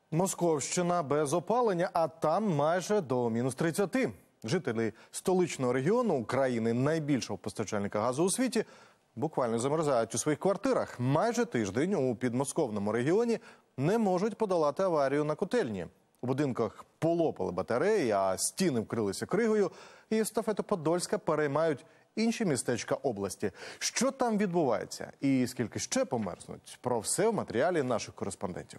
Московщина без опалення, а там майже до мінус 30. Жителі столичного регіону, країни найбільшого постачальника газу у світі, буквально замерзають у своїх квартирах. Майже тиждень у підмосковному регіоні не можуть подолати аварію на котельні. У будинках полопали батареї, а стіни вкрилися кригою. І естафету Подольська переймають інші містечка області. Що там відбувається і скільки ще померзнуть? Про все в матеріалі наших кореспондентів.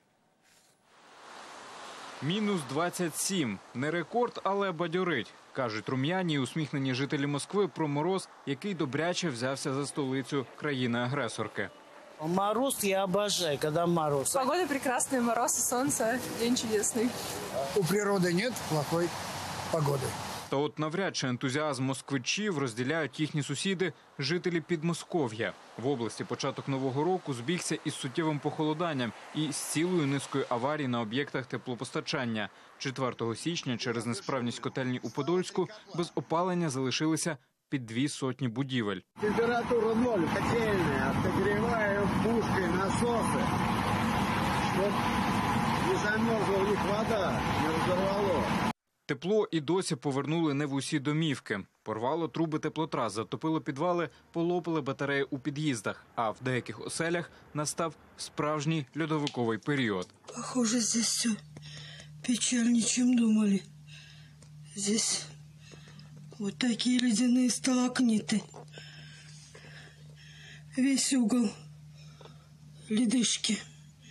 Мінус 27. Не рекорд, але бадьорить. Кажуть рум'яні і усміхнені жителі Москви про мороз, який добряче взявся за столицю країни-агресорки. Мороз я обожаю, когда мороз. Погода прекрасная, мороз и солнце, день чудесный. У природы нет плохой погоды. Та от навряд чи ентузіазм москвичів розділяють їхні сусіди, жителі Підмосков'я. В області початок нового року збігся із суттєвим похолоданням і з цілою низкою аварій на об'єктах теплопостачання. 4 січня через несправність котельні у Подольську без опалення залишилися під 200 будівель. Температура 0, котельная, отогреваю пушки, насосы. Чтоб не замерзла у них вода, не разорвало. Тепло і досі повернули не в усі домівки. Порвало труби теплотрас, затопило підвали, полопали батареї у під'їздах. А в деяких оселях настав справжній льодовиковий період. Похоже, здесь все печальнее, чем думали. Здесь вот такие ледяные сталактиты. Весь угол ледышки.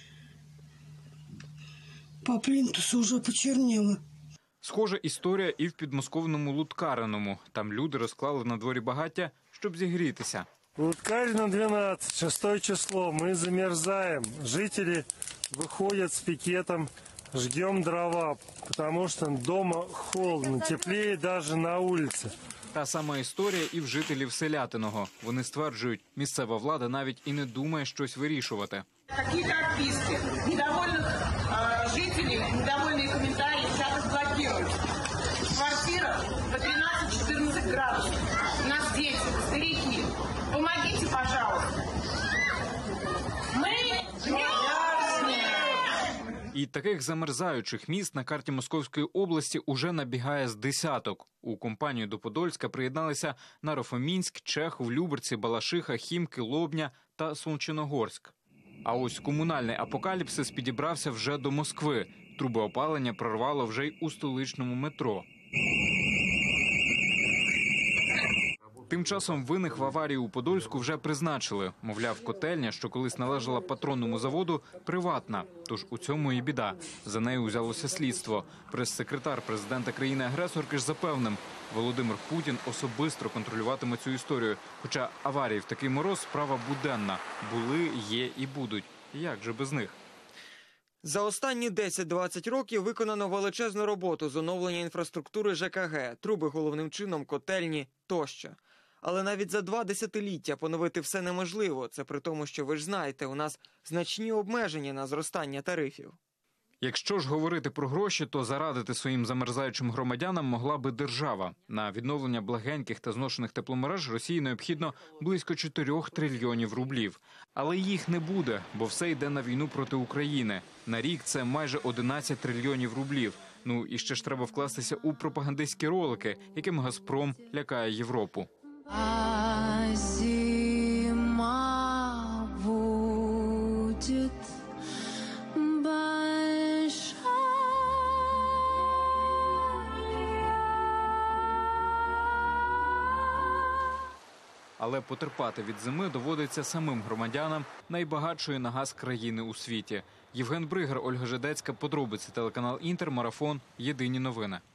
По плинтусу уже почернело. Схожа історія і в підмосковному Луткариному. Там люди розклали на дворі багаття, щоб зігрітися. Луткарина 12, 6 число. Мы замерзаем. Жители выходят с пикетом, жгем дрова, потому что дома холодно, теплее даже на улице. Та сама історія і в жителів Селятиного. Вони стверджують, місцева влада навіть і не думає щось вирішувати. Какие-то отписки. Недовольных жителей, недовольные комментарии сейчас разблокируют. Квартира по 13-14 градусов. У нас дети, старики. Помогите, пожалуйста. Мы мерзнем. І таких замерзаючих міст на карті Московської області уже набігає з десяток. У компанію до Подольська приєдналися Нарофомінськ, Чехов, Люберці, Балашиха, Хімки, Лобня та Солнчиногорськ. А ось комунальний апокаліпсис підібрався вже до Москви. Труби опалення прорвало вже й у столичному метро. Тим часом винних в аварії у Подольську вже призначили. Мовляв, котельня, що колись належала патронному заводу, приватна. Тож у цьому і біда. За нею узялося слідство. Прес-секретар президента країни-агресорки ж запевнив, Володимир Путін особисто контролюватиме цю історію. Хоча аварії в такий мороз – справа буденна. Були, є і будуть. Як же без них? За останні 10-20 років виконано величезну роботу з оновлення інфраструктури ЖКГ, труби головним чином, котельні тощо. Але навіть за 2 десятиліття поновити все неможливо. Це при тому, що ви ж знаєте, у нас значні обмеження на зростання тарифів. Якщо ж говорити про гроші, то зарадити своїм замерзаючим громадянам могла би держава. На відновлення благеньких та зношених тепломереж Росії необхідно близько 4 трильйонів рублів. Але їх не буде, бо все йде на війну проти України. На рік це майже 11 трильйонів рублів. Ну і ще ж треба вкластися у пропагандистські ролики, яким «Газпром» лякає Європу. А зима будет большая. Але потерпати від зими доводиться самим громадянам найбагатшої на газ країни у світі. Євген Бригар, Ольга Жедецька, подробиці, телеканал «Інтер», Марафон, Єдині новини.